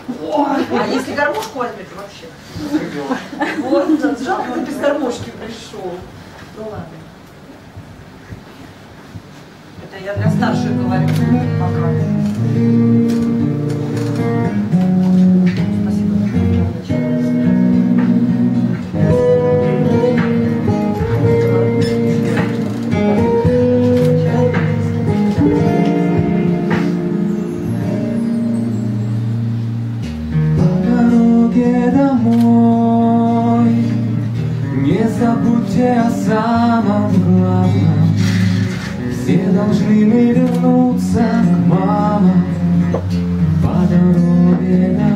А если гармошку возьмете вообще? Вот, жалко, ты без гармошки пришел. Ну ладно. Это я для старших говорю пока. Домой, не забудьте о самом главном. Все должны мы вернуться к мамам по дороге домой.